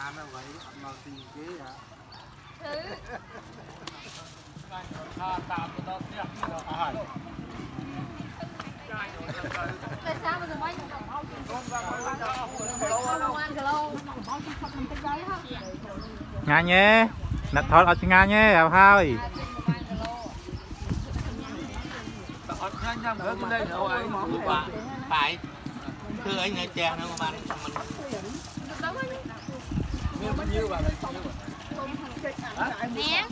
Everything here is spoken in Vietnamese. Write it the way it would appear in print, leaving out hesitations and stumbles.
Hà nó vậy nó tìm kế à tạm nó tiếp tại sao mà mấy ngay nhé đặt thọt ở ngay nhé hào hai phải thưa anh nghe chè nó mà mình bao nhiêu bạn nè